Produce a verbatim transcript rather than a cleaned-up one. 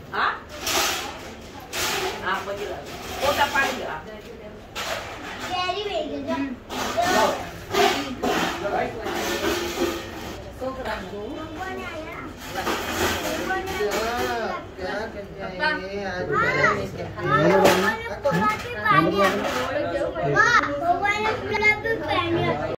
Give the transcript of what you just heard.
हाँ हाँ बजी लगा वो तब पानी दिया कैरी भेज दो सो ग्राम दो कौन आया क्या कर जाए आज पानी